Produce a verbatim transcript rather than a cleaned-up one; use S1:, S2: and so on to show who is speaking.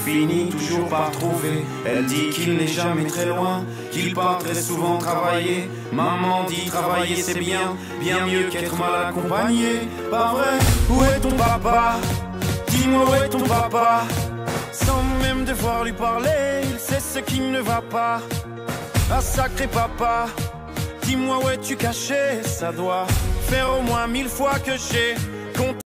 S1: finit toujours par trouver. Elle dit qu'il n'est jamais très loin, qu'il part très souvent travailler. Maman dit travailler c'est bien, bien mieux qu'être mal accompagné. Pas vrai? Où est ton papa? Dis-moi où est ton papa? Sans même devoir lui parler, il sait ce qui ne va pas. Ah sacré papa, dis-moi où es-tu caché? Ça doit faire au moins mille fois que j'ai compté.